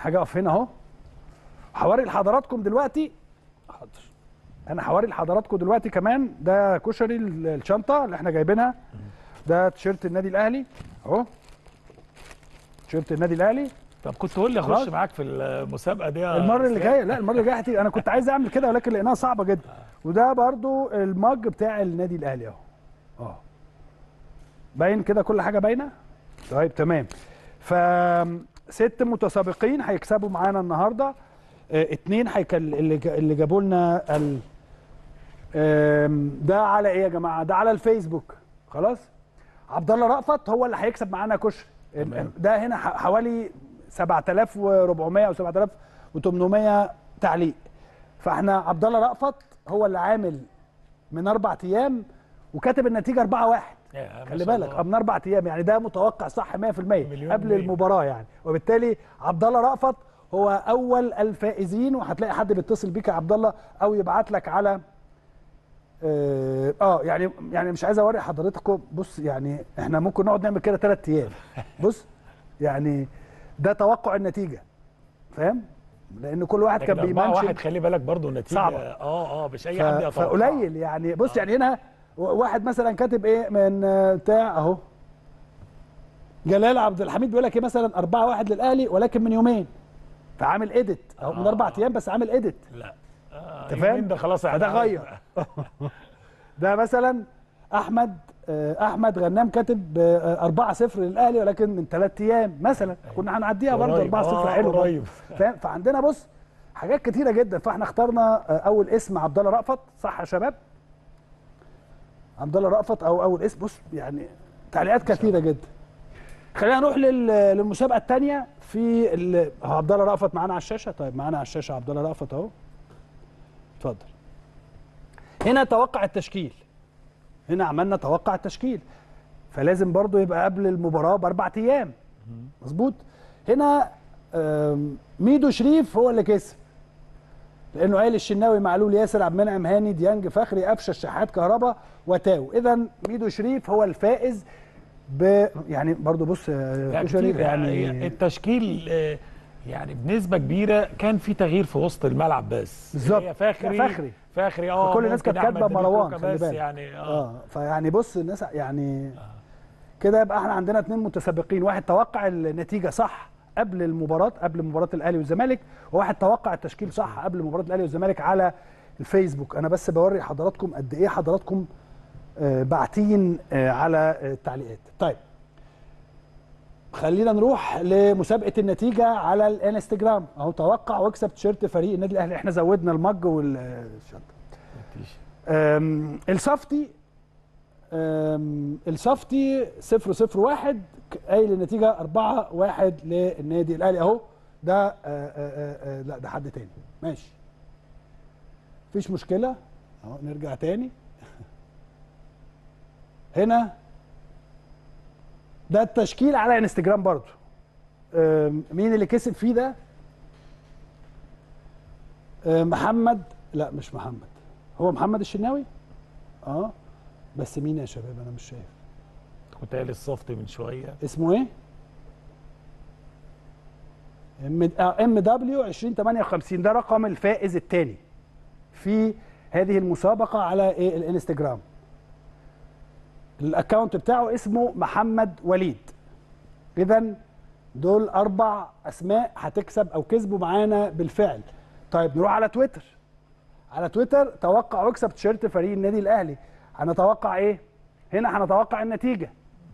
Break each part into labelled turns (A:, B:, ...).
A: حاجه اقف هنا اهو. هوري لحضراتكم دلوقتي، حاضر، انا هوري لحضراتكم دلوقتي كمان. ده كشري الشنطه اللي احنا جايبينها، ده تيشيرت النادي الاهلي اهو، تيشيرت النادي الاهلي.
B: طب كنت تقول لي اخش معاك في المسابقه دي
A: المره اللي جايه، لا المره اللي جايه هتيجي. انا كنت عايز اعمل كده ولكن لقيناها صعبه جدا. وده برضو المج بتاع النادي الاهلي اهو، باين كده كل حاجه باينه. طيب تمام. ف6 متسابقين هيكسبوا معانا النهارده. 2 اللي جابوا لنا ده على ايه يا جماعه؟ ده على الفيسبوك. خلاص، عبد الله رأفت هو اللي هيكسب معانا كشري. ده هنا حوالي 7400 او 7800 تعليق. فاحنا عبد الله رأفت هو اللي عامل من 4 ايام وكاتب النتيجه 4-1. خلي بالك من 4 ايام، يعني ده متوقع صح 100% قبل المباراه يعني. وبالتالي عبد الله رأفت هو اول الفائزين. وهتلاقي حد بيتصل بيك يا عبد الله او يبعت لك على يعني مش عايز اوري حضرتكم. بص يعني احنا ممكن نقعد نعمل كده 3 ايام. بص يعني ده توقع النتيجه، فاهم؟ لان كل واحد كان بيمنشن.
B: خلي بالك برضو النتيجه
A: صعبه.
B: مش اي حد يتوقع.
A: فقليل يعني. بص يعني هنا واحد مثلا كاتب ايه من بتاع اهو، جلال عبد الحميد بيقول لك ايه مثلا 4-1 للاهلي ولكن من يومين. فعامل ايديت اهو من 4 ايام بس عامل ايديت.
B: لا
A: انت فاهم؟
B: ده خلاص
A: ده غير. ده مثلا احمد غنام كاتب 4-0 للاهلي ولكن من 3 ايام مثلا. كنا هنعديها برضه 4-0 حلو
B: قريب.
A: فاهم؟ فعندنا بص حاجات كتيره جدا. فاحنا اخترنا اول اسم عبد الله رأفت. صح يا شباب؟ عبد الله رأفت او اول اسم. بص يعني تعليقات كثيره جدا. خلينا نروح للمسابقه الثانيه. في عبد الله رأفت معانا على الشاشه. طيب معانا على الشاشه عبد الله رأفت اهو، اتفضل. هنا توقع التشكيل. هنا عملنا توقع التشكيل، فلازم برضو يبقى قبل المباراه ب4 ايام. مظبوط. هنا ميدو شريف هو اللي كسب، لانه قايل الشناوي، معلول، ياسر، عبد المنعم، هاني، ديانج، فخري، قفشه، الشحات، كهربا، وتاو. اذا ميدو شريف هو الفائز يعني برضو بص
B: يعني التشكيل يعني بنسبه كبيره كان في تغيير في وسط الملعب بس.
A: بالظبط.
B: فخري
A: كل الناس كانت كاتبه مروان. خلي بالك
B: يعني
A: فيعني بص الناس يعني كده. يبقى احنا عندنا 2 متسابقين، واحد توقع النتيجه صح قبل المباراه، قبل مباراه الاهلي والزمالك، وواحد توقع التشكيل صح قبل مباراه الاهلي والزمالك على الفيسبوك. انا بس بوري حضراتكم قد ايه حضراتكم باعتين على التعليقات. طيب خلينا نروح لمسابقه النتيجه على الانستجرام اهو. توقع واكسب تيشيرت فريق النادي الاهلي. احنا زودنا المج والشنطه. الصفتي 001 قايل النتيجه 4-1 للنادي الاهلي اهو. ده لا ده حد تاني. ماشي مفيش مشكله اهو. نرجع تاني هنا. ده التشكيل على انستجرام برضو. مين اللي كسب فيه ده؟ محمد، لا مش محمد، هو محمد الشناوي. بس مين يا شباب؟ انا مش شايف.
B: كنت قايل الصفتي من شويه.
A: اسمه ايه؟ MW 2058. ده رقم الفائز الثاني في هذه المسابقه على الانستجرام. الاكونت بتاعه اسمه محمد وليد. اذا دول 4 اسماء هتكسب او كسبوا معانا بالفعل. طيب نروح على تويتر. على تويتر توقع واكسب تيشيرت فريق النادي الاهلي. هنتوقع ايه؟ هنا هنتوقع النتيجه.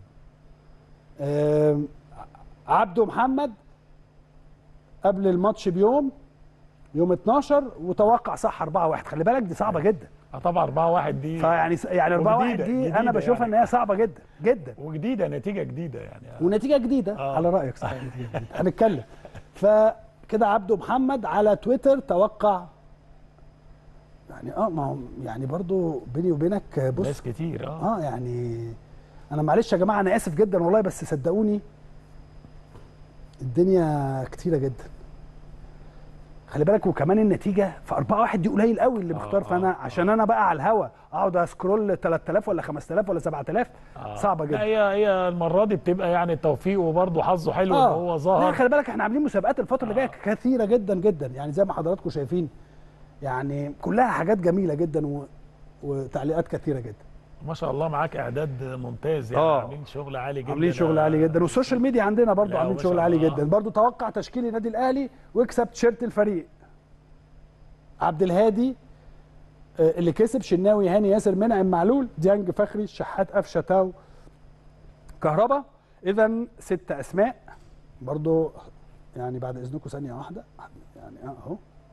A: عبده محمد قبل الماتش بيوم، يوم 12، وتوقع صح 4-1. خلي بالك دي صعبه جدا.
B: طبعا 4-1 دي
A: يعني 4-1 دي انا بشوفها ان هي صعبه جدا جدا.
B: وجديده، نتيجه جديده يعني.
A: ونتيجه جديده على رايك. صح نتيجه جديده. هنتكلم. فكده عبده محمد على تويتر توقع يعني ما هو يعني برضو بيني وبينك بص
B: ناس كتير
A: يعني انا معلش يا جماعه انا اسف جدا والله، بس صدقوني الدنيا كتيره جدا. خلي بالك، وكمان النتيجه في 4-1 دي قليل قوي اللي مختار. فانا عشان انا بقى على الهوا اقعد اسكرول 3000 ولا 5000 ولا 7000 صعبه جدا.
B: هي المره دي بتبقى يعني توفيق وبرده حظه حلو ان هو ظهر.
A: لا خلي بالك احنا عاملين مسابقات الفتره اللي جايه كثيره جدا جدا، يعني زي ما حضراتكم شايفين، يعني كلها حاجات جميله جدا وتعليقات كثيره جدا.
B: ما شاء الله معاك اعداد ممتاز، يعني عاملين شغل عالي جدا.
A: عاملين شغل عالي جدا، والسوشيال ميديا عندنا برضو عاملين شغل عالي جدا. برضو توقع تشكيل النادي الاهلي واكسب تيشيرت الفريق. عبد الهادي اللي كسب، شناوي، هاني، ياسر، منعم، معلول، ديانج، فخري، الشحات، قفشه، تاو، كهربا. اذا 6 اسماء برضو، يعني بعد اذنكم ثانيه واحده، يعني اهو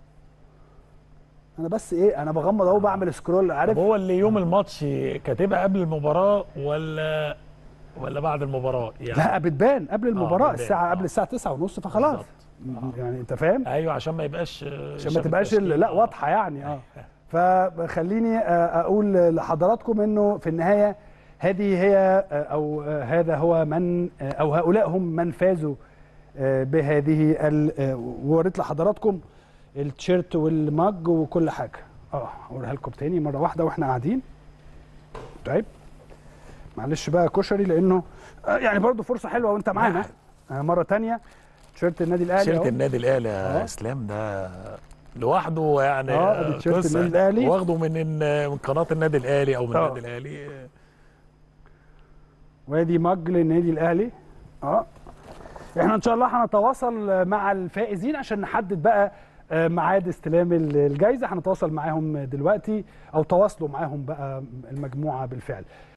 A: انا بس ايه، انا بغمض اهو بعمل سكرول. عارف
B: هو اللي يوم الماتش كاتبها قبل المباراه ولا بعد المباراه يعني؟
A: لا بتبان قبل المباراه الساعه قبل الساعه 9:30 فخلاص. يعني انت فاهم.
B: ايوه عشان ما تبقاش
A: لا واضحه يعني. فخليني اقول لحضراتكم انه في النهايه هذه هي او هذا هو من او هؤلاء هم من فازوا بهذه ووريت لحضراتكم التيشيرت والمج وكل حاجه. اوريها لكم تاني مره واحده واحنا قاعدين. طيب معلش بقى كشري، لانه يعني برضو فرصه حلوه وانت معانا مره تانية. تيشيرت النادي الاهلي،
B: تيشيرت النادي الاهلي يا اسلام ده لوحده يعني
A: تيشيرت النادي الاهلي
B: واخده من قناه النادي الاهلي او من النادي الاهلي.
A: وادي مج للنادي الاهلي. احنا ان شاء الله هنتواصل مع الفائزين عشان نحدد بقى ميعاد استلام الجائزه. هنتواصل معاهم دلوقتي او تواصلوا معاهم بقى المجموعه بالفعل.